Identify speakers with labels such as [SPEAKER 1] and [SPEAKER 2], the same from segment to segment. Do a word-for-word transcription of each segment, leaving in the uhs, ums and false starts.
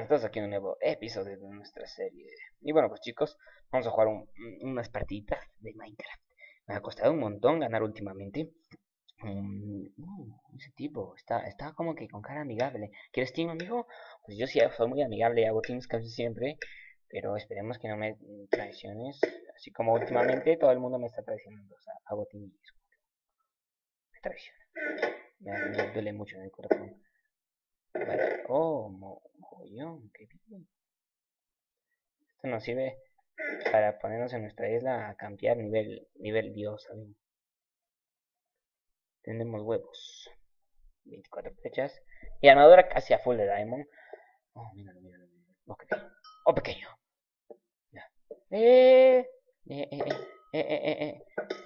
[SPEAKER 1] estamos aquí en un nuevo episodio de nuestra serie. Y bueno, pues chicos, vamos a jugar un- unas partiditas de Minecraft. Me ha costado un montón ganar últimamente. Mm, mm, ese tipo está, está como que con cara amigable. ¿Quieres team, amigo? Pues yo sí soy muy amigable y hago teams casi siempre. Pero esperemos que no me traiciones. Así como últimamente todo el mundo me está traicionando. O sea, hago teams. Me traiciona. Me, me duele mucho en el corazón. Vale. Oh, mo- mogollón, qué bien. Esto nos sirve para ponernos en nuestra isla a campear nivel, nivel Dios, ¿saben? Tenemos huevos. veinticuatro flechas. Y armadura casi a full de Diamond. Oh, míralo, míralo, míralo. Ok. Oh, pequeño. Ya. Eh, eh, eh, eh, eh, eh, eh.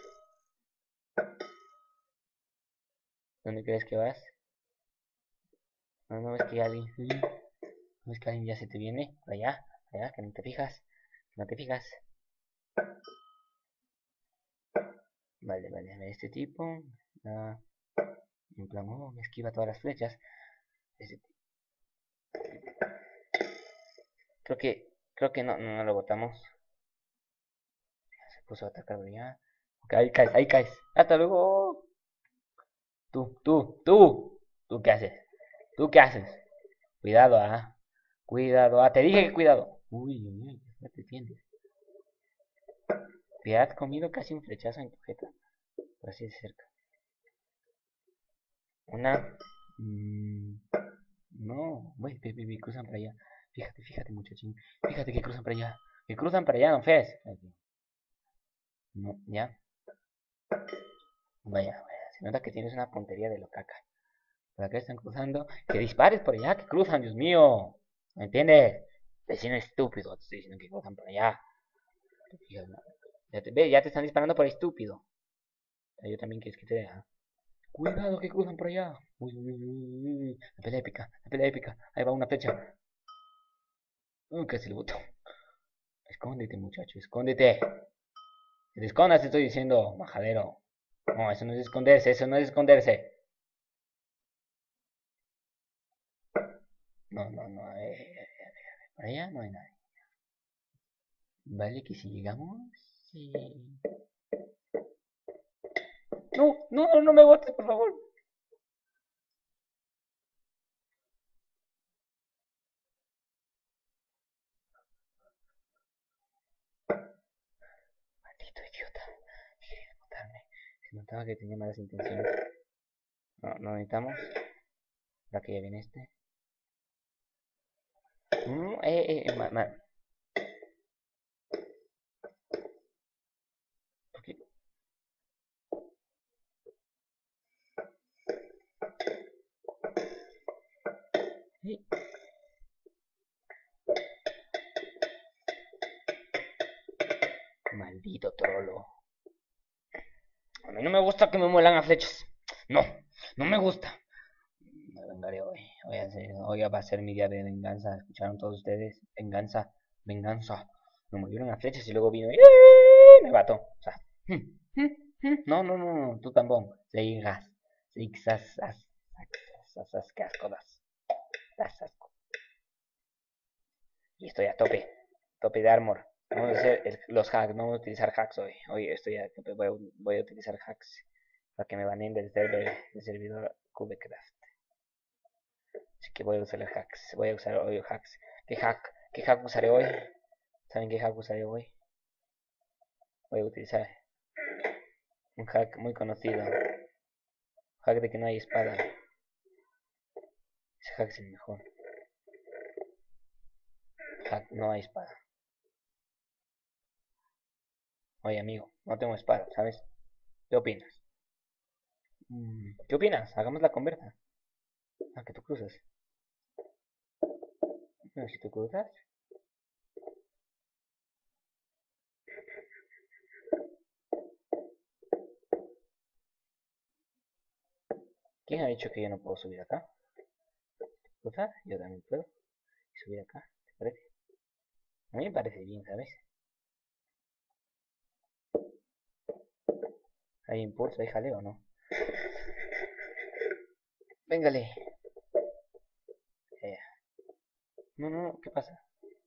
[SPEAKER 1] ¿Dónde crees que vas? No, no ves que alguien. No ves que alguien ya se te viene. Para allá, para allá, que no te fijas. Que no te fijas. Vale, vale, a ver, este tipo. Ah, en plan, oh, me esquiva todas las flechas. Este Creo que, creo que no, no, no lo botamos. Se puso a atacar ya. Ok, ahí caes, ahí caes. Hasta luego. Tú, tú, tú. ¿Tú qué haces? ¿Tú qué haces? Cuidado, ah. Cuidado, ah. Te dije que cuidado. Uy, uy, uy. Ya te tiendes. Te has comido casi un flechazo en tu jeta. Por así de cerca. Una. Mmm, no. Voy, ve, ve, ve, cruzan para allá. Fíjate, fíjate, muchachín. Fíjate que cruzan para allá. Que cruzan para allá, no fes. No, ya. Vaya, vaya. Se nota que tienes una puntería de locaca. Por acá están cruzando. Que dispares por allá, que cruzan, Dios mío. ¿Me entiendes? Vecino estúpido, te estoy diciendo que cruzan por allá. Ya te, ve, ya te están disparando por estúpido. Yo también quieres que te deja. Cuidado que cruzan por allá. Uy, uy, uy, uy, uy. La pelea épica, la pelea épica. Ahí va una flecha. Uy, casi el botón. Escóndete, muchacho, escóndete. Que te escondas, te estoy diciendo, majadero. No, eso no es esconderse, eso no es esconderse. No, no, no. Eh, eh, eh, por allá no hay nadie. Vale, que si llegamos. Sí. No, no, no, no me botes, por favor. Maldito idiota. Quería botarme. Se notaba que tenía malas intenciones. No, no necesitamos. La que ya viene este. Mm, eh, eh, ma, ma. ¿Por qué? Eh, Maldito trolo. A mí no me gusta que me muelan a flechas. No, no me gusta. Me vengaré hoy. Hoy, a ser- hoy va a ser mi día de venganza. ¿Escucharon todos ustedes? Venganza, venganza. Me murieron a flechas y luego vino y ¡eh! Me mató. O sea, mm, mm, mm. no, no, no, no, tú tampoco. Sigas, sigas, qué asco das. Das asco. Y estoy a tope, tope de armor. Vamos a hacer el- los hacks, no vamos a utilizar hacks hoy. Hoy estoy a tope, voy a, voy a utilizar hacks para que me baneen del server, del servidor Cubecraft. Así que voy a usar los hacks, voy a usar hoy hacks. ¿Qué hack? ¿Qué hack usaré hoy? ¿Saben qué hack usaré hoy? Voy a utilizar un hack muy conocido. Hack de que no hay espada. Ese hack es el mejor. Hack, no hay espada. Oye, amigo, no tengo espada, ¿sabes? ¿Qué opinas? Mm, ¿Qué opinas? Hagamos la conversa. Ah, que tú cruzas. Bueno, si tú cruzas. ¿Quién ha dicho que yo no puedo subir acá? ¿Cruzar? Yo también puedo. Y subir acá, ¿te parece? A mí me parece bien, ¿sabes? ¿Hay impulso? ¿Hay jaleo o no? Véngale. Eh, No, no, ¿qué pasa?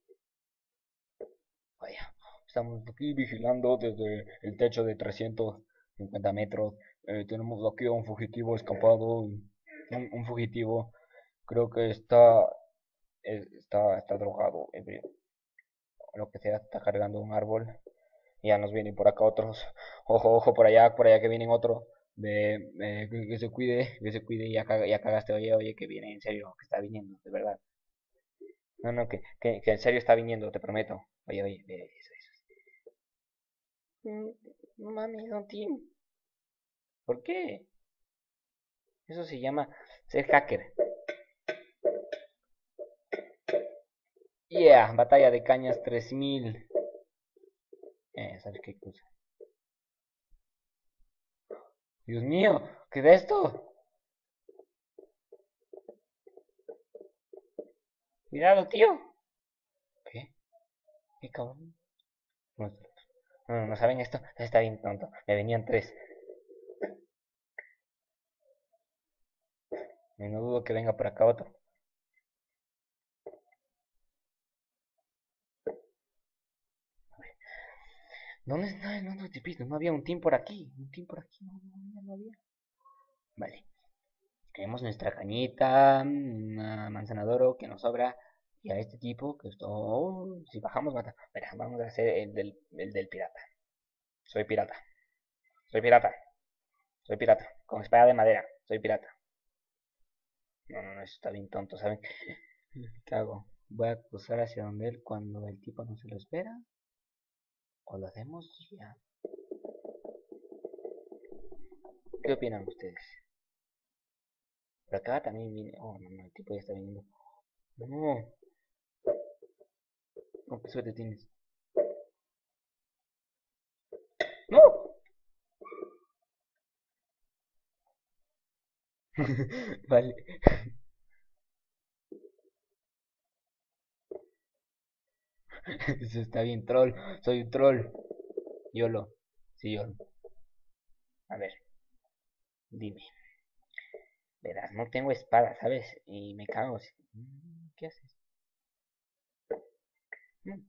[SPEAKER 1] Vaya, estamos aquí vigilando desde el techo de trescientos cincuenta metros. Eh, tenemos aquí a un fugitivo escapado. Un, un fugitivo, creo que está, eh, está, está drogado, ebrio. Lo que sea, está cargando un árbol. Ya nos vienen por acá otros. Ojo, ojo, por allá, por allá que vienen otros. De, eh, que, que se cuide, que se cuide. Ya, caga- ya cagaste, oye, oye, que viene en serio, que está viniendo, de verdad. No, no, que, que, que en serio está viniendo, te prometo. Oye, oye, ve, eso, eso. Mm, No mames, Don Tim. ¿Por qué? Eso se llama ser hacker. Yeah, batalla de cañas tres mil. Eh, ¿sabes qué cosa? Dios mío, ¿qué es esto? Cuidado, tío. ¿Qué? ¿Qué cabrón? No, no, no saben esto. Está bien tonto. Me venían tres. Y no dudo que venga por acá otro. ¿Dónde está el otro tipito? No había un team por aquí. Un team por aquí. No, no había, no había. Vale. Tenemos nuestra cañita. Una manzana de oro que nos sobra. Y a este tipo que esto. Oh, si bajamos, mata. Mira, vamos a hacer el del, el del pirata. Soy pirata. Soy pirata. Soy pirata. Con espada de madera. Soy pirata. No, no, no, eso está bien tonto, ¿saben? ¿Qué hago? Voy a cruzar hacia donde él cuando el tipo no se lo espera. O lo hacemos ya. ¿Qué opinan ustedes? Por acá también viene. Oh, no, no, el tipo ya está viniendo. No, no, qué suerte tienes. ¡No! Vale. Eso está bien, troll. Soy un troll. YOLO. Sí, YOLO. A ver, dime. Verás, no tengo espada, ¿sabes? Y me cago. Mm, ¿Qué haces? Mm.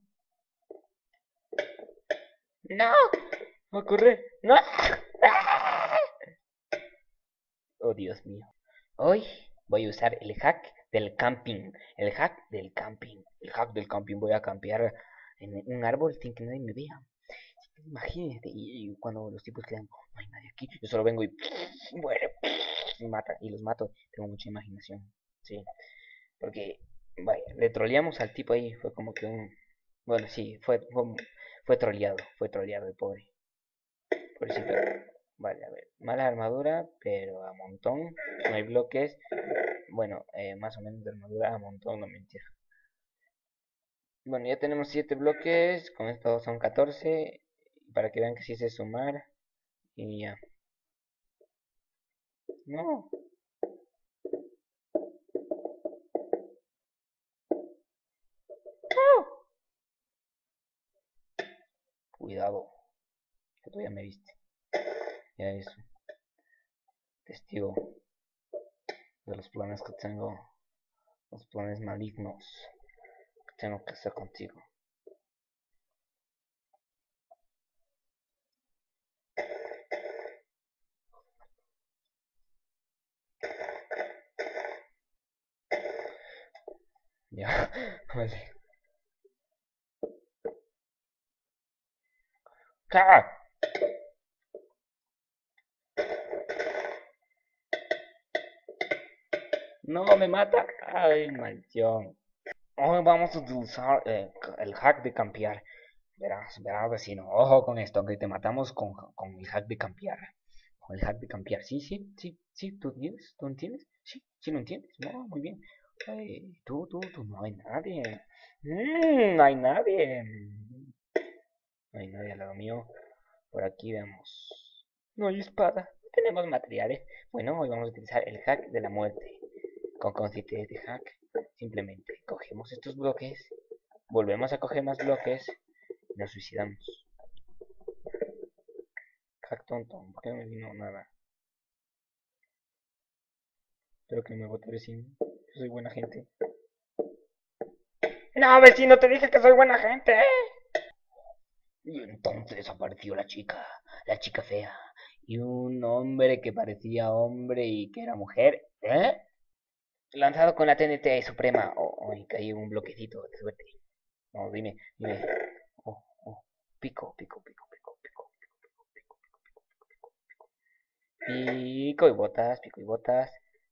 [SPEAKER 1] ¡No! ¡Va a correr! ¡No! ¡Ah! Oh, Dios mío. Hoy voy a usar el hack del camping. El hack del camping. El hack del camping. Voy a campear en un árbol sin que nadie me vea. Imagínate. Y, y cuando los tipos quedan, "Oh, no hay nadie aquí. Yo solo vengo y muere. Y mata. Y los mato. Tengo mucha imaginación. Sí. Porque, vaya, le troleamos al tipo ahí. Fue como que un... Bueno, sí, fue, fue, fue troleado. Fue troleado el pobre. Pobrecito. Vale, a ver. Mala armadura, pero a montón. No hay bloques. Bueno, eh, más o menos de armadura a montón, no mentira. Bueno, ya tenemos siete bloques. Con esto son catorce. Para que vean que sí sé sumar. Y ya. No. Cuidado. Que tú ya me viste. Ya es testigo de los planes que tengo. Los planes malignos que tengo que hacer contigo. Ya. Vale. ¡Ah! No, me mata. Ay, maldición. Hoy vamos a utilizar eh, el hack de campear. Verás, verás, vecino. Ojo con esto, que te matamos con, con el hack de campear. Con el hack de campear. Sí, sí, sí, sí, ¿tú entiendes? ¿Tú entiendes? Sí, sí lo entiendes. No, muy bien. Ay, tú, tú, tú, no hay nadie. Mm, no hay nadie. No hay nadie al lado mío. Por aquí vemos. No hay espada. Tenemos materiales. Bueno, hoy vamos a utilizar el hack de la muerte. Con consiste este hack. Simplemente cogemos estos bloques. Volvemos a coger más bloques. Y nos suicidamos. Hack tonto. ¿Por qué no me vino nada? Espero que me vote vecino. Yo soy buena gente. No, vecino, te dije que soy buena gente, ¿eh? Y entonces apareció la chica, la chica fea, y un hombre que parecía hombre y que era mujer, ¿eh? Lanzado con la T N T Suprema. Oh, oh, y caí en un bloquecito de suerte. No, dime, dime. Oh, oh. Pico, pico, pico, pico, pico, pico, pico, pico, pico, pico. Pico y botas, pico y botas.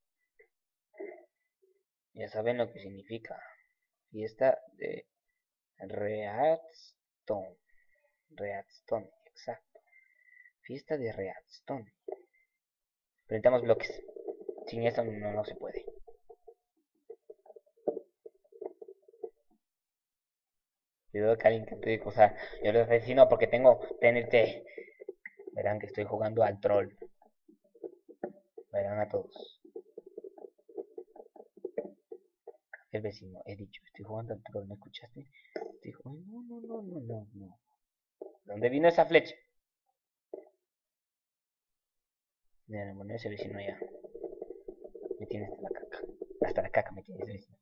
[SPEAKER 1] Ya saben lo que significa. Fiesta de Readstone. Readstone, exacto. Fiesta de Readstone. Presentamos bloques. Sin eso no, no se puede. Cuidado que alguien que te diga, o sea, yo les vecino porque tengo T N T. Verán que estoy jugando al troll. Verán a todos. El vecino, he dicho, estoy jugando al troll, ¿me escuchaste? Estoy jugando, no, no, no, no, no. ¿Dónde vino esa flecha? Mira, bueno, ese vecino ya. Me tiene hasta la caca. Hasta la caca me tiene ese vecino.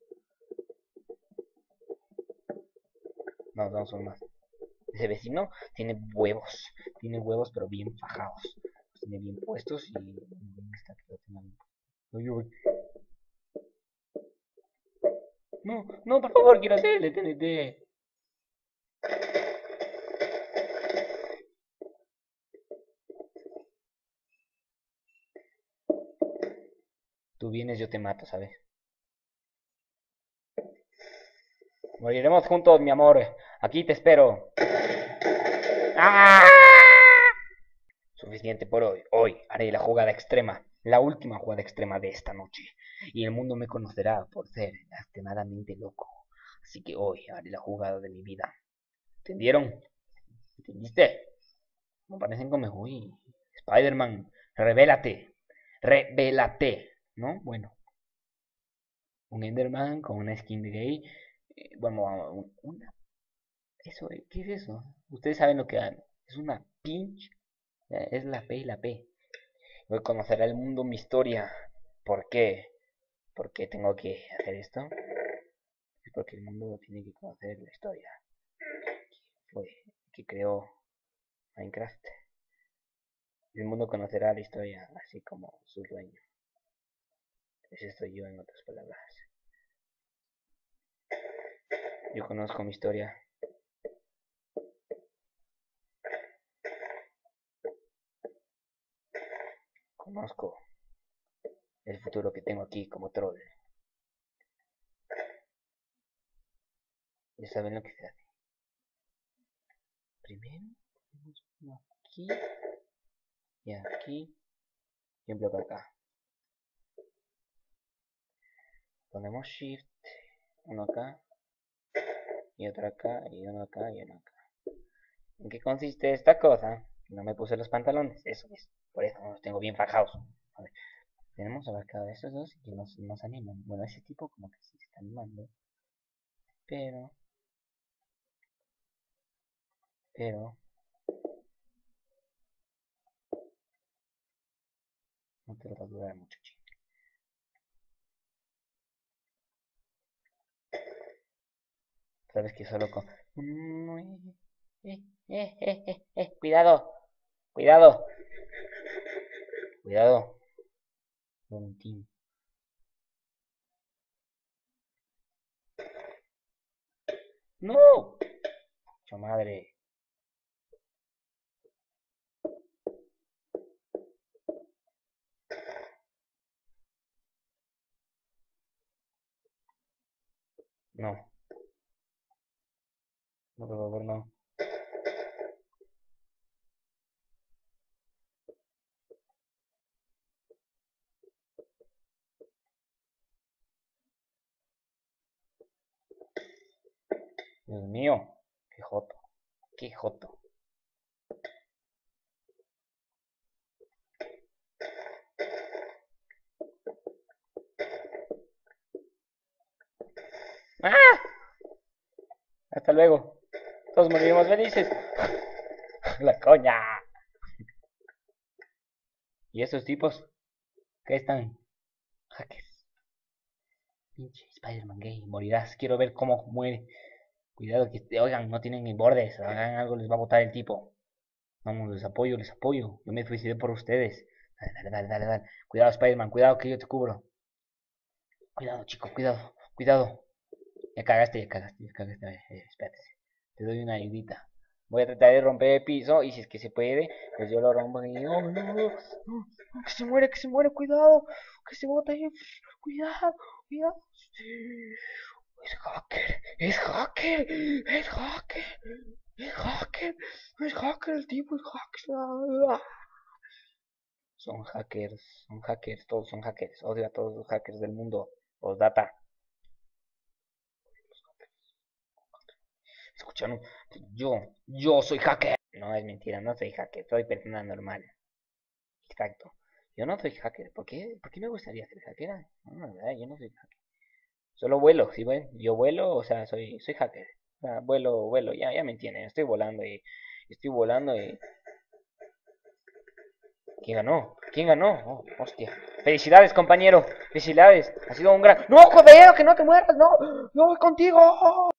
[SPEAKER 1] No, no son más. Ese vecino tiene huevos. Tiene huevos, pero bien fajados. Los tiene bien puestos y. ¿Dónde está que lo tenga bien puesto? Uy, uy. No, no, por favor, quiero hacerle T N T. Tú vienes, yo te mato, ¿sabes? Moriremos juntos, mi amor. Aquí te espero. ¡Ah! Suficiente por hoy. Hoy haré la jugada extrema. La última jugada extrema de esta noche. Y el mundo me conocerá por ser extremadamente loco. Así que hoy haré la jugada de mi vida. ¿Entendieron? ¿Entendiste? Me parecen como... Uy, Spider-Man, revélate. Revélate. ¿No? Bueno. Un Enderman con una skin de gay. Eh, bueno, un- una... Eso, ¿qué es eso? Ustedes saben lo que es una pinch. Es la P y la P. Voy a conocer al mundo mi historia. ¿Por qué? ¿Por qué tengo que hacer esto? Es porque el mundo tiene que conocer la historia. Fue que creó Minecraft. El mundo conocerá la historia así como su dueño. Ese soy yo en otras palabras. Yo conozco mi historia. Conozco el futuro que tengo aquí como troll. Ya saben lo que se hace. Primero ponemos uno aquí y aquí y un bloque acá. Ponemos shift, uno acá y otro acá y uno acá y uno acá. ¿En qué consiste esta cosa? No me puse los pantalones, eso es. Por eso los tengo bien fajados. A ver, tenemos abarcado estos dos y nos, nos animan. Bueno, ese tipo como que sí se está animando. Pero, pero, no te va a durar mucho, chico. Sabes que solo con... Eh, eh, eh, eh, eh, cuidado, cuidado, cuidado. Un team. No, mucha madre. No, no, por favor, no. Dios mío, qué joto, qué joto. ¡Ah! Hasta luego. Todos moriremos felices. La coña. ¿Y esos tipos? ¿Qué están? Jaques. Pinche Spider-Man gay, morirás. Quiero ver cómo muere. Cuidado, que oigan, no tienen ni bordes. Hagan algo, les va a botar el tipo. Vamos, les apoyo, les apoyo. Yo me suicidé por ustedes. Dale, dale, dale, dale, dale. Cuidado, Spider-Man, cuidado que yo te cubro. Cuidado, chico, cuidado, cuidado. Ya cagaste, ya cagaste, ya cagaste. Eh, eh, espérate. Te doy una ayudita. Voy a tratar de romper el piso y si es que se puede, pues yo lo rompo y oh, no, no, no, que se muere, que se muere, cuidado, que se bota ahí, cuidado, cuidado. Es hacker, es hacker, es hacker, es hacker, es hacker, el tipo es hacker. Son hackers, son hackers, todos son hackers. Odio a todos los hackers del mundo. Os data. Escucharon, yo, yo soy hacker. No es mentira, no soy hacker, soy persona normal. Exacto. Yo no soy hacker. ¿Por qué? ¿Por qué me gustaría ser hacker? No, la verdad, yo no soy hacker. Solo vuelo, ¿sí ven? Yo vuelo, o sea, soy, soy hacker. O sea, vuelo, vuelo, ya, ya me entienden. Estoy volando y estoy volando y ¿quién ganó? ¿Quién ganó? Oh, hostia. Felicidades, compañero. Felicidades. Ha sido un gran. ¡No, joder! ¡Que no te mueras! ¡No! ¡No voy contigo!